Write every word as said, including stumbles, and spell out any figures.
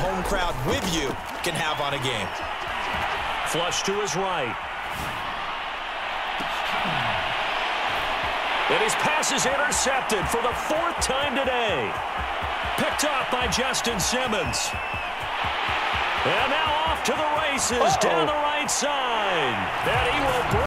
home crowd with you can have on a game. Flush to his right. And his pass is intercepted for the fourth time today. Picked up by Justin Simmons. And now off to the races. Uh-oh. Down the right side. And he will